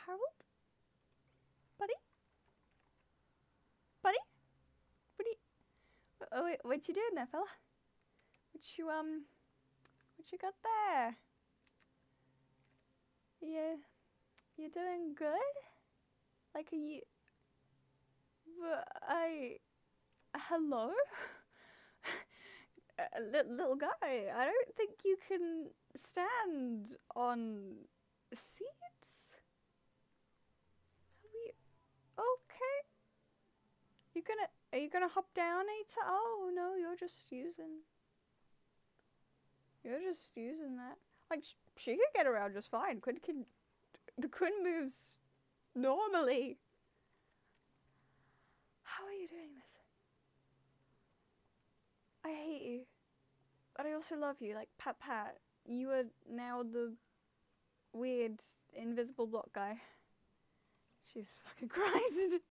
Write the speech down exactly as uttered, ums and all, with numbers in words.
Harold? Buddy? Buddy? What are you... Oh, wait, what you doing there, fella? What you, um... What you got there? You... You doing good? Like, are you... I... Hello? uh, little guy, I don't think you can stand on seats. Are we... Okay. You gonna... Are you gonna hop down, Eater? Oh, no, you're just using... You're just using that. Like, sh she could get around just fine. Quinn can... The Quinn moves normally. How are you doing this? I hate you. But I also love you. Like, Pat Pat. You are now the weird invisible block guy. Jesus fucking Christ.